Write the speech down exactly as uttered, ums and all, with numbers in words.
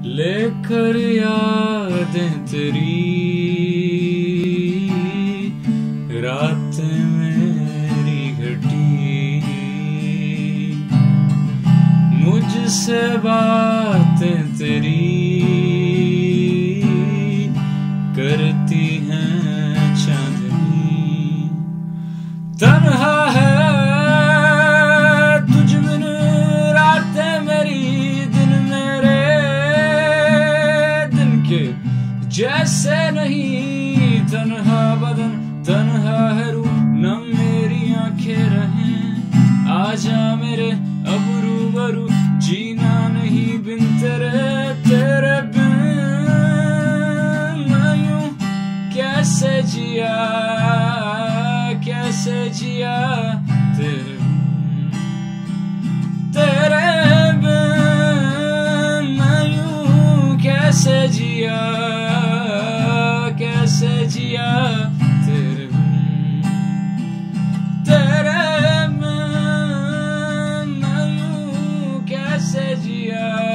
लेकर यादें तेरी रात मेरी घटी, मुझसे बातें तेरी करती हैं चांदनी। तन्हा है तुझ बिन रातें मेरी, दिन मेरे दिन के जैसे नहीं। तन्हा बदन तन्हा है रूह, न मेरी आंखें रहें। आजा मेरे अब रूबरू, जीना नहीं बिन तेरे। तेरे बिन मैं यूं कैसे जिया, कैसे जिया तेरे बिन। तेरे बिन मैं यूं कैसे जिया, कैसे जिया तेरे बिन। तेरे बिन मैं यूं कैसे जिया।